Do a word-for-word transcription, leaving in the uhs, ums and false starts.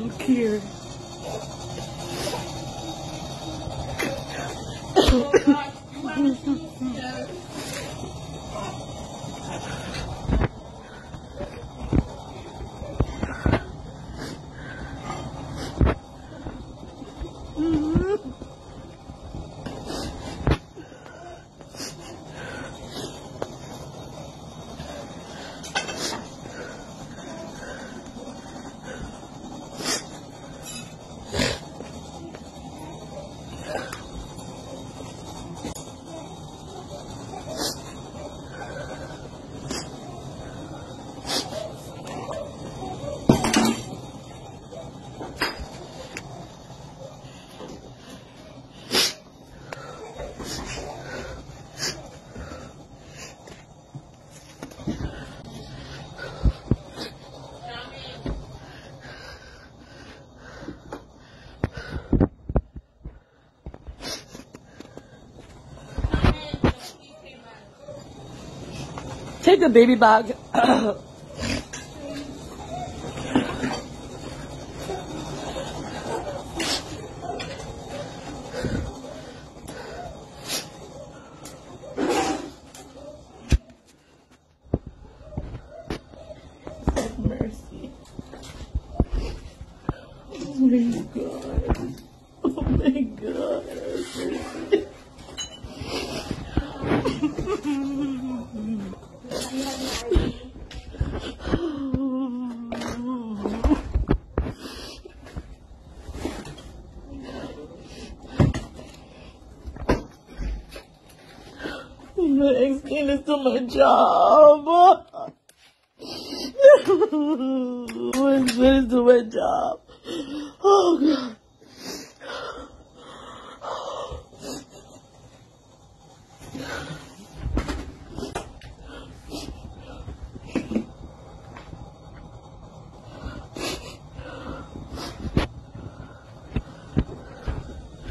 Here. Take the baby bag. Mercy. Oh my God. Oh my God. Mercy. I'm gonna explain this to my job. I'm gonna explain this to my job. Oh God.